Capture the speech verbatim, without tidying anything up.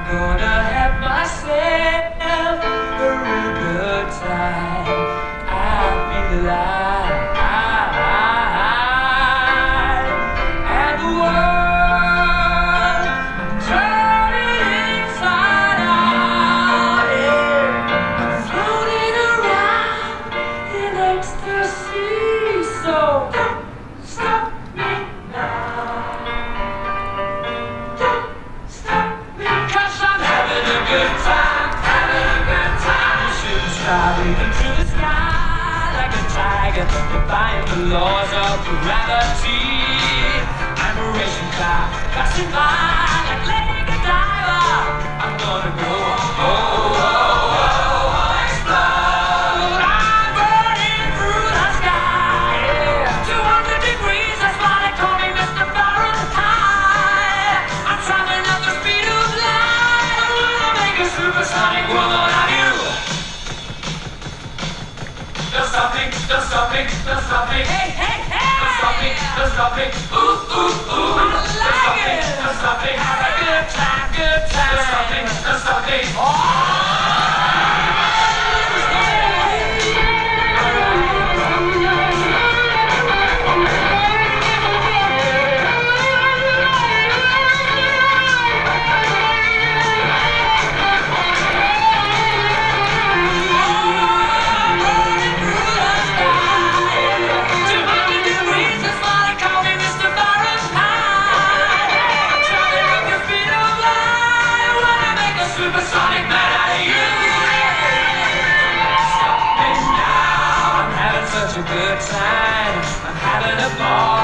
gonna have myself a real good time. I feel alive, and the world turning inside out, yeah. I'm floating around in ecstasy, so don't stop me now. Good time, having a good time. Shooting star leaping through the sky like a tiger, defying the laws of gravity. I'm a racing car, passing by like Lady Godiva. I'm gonna go, oh, oh, oh, oh, explode. I'm burning through the sky, yeah. two hundred degrees, that's why they call me Mister Fahrenheit. I'm traveling at the speed of light. Supersonic woman, are you? Don't stop me, don't stop me, don't stop me. Hey, hey, hey! Don't stop me, don't stop me. Ooh, ooh, ooh. I like it. Don't stop me, have a good time, good time. Don't stop me, don't stop me. Oh! Supersonic man out of you. Stop me now. I'm having such a good time. I'm having a ball.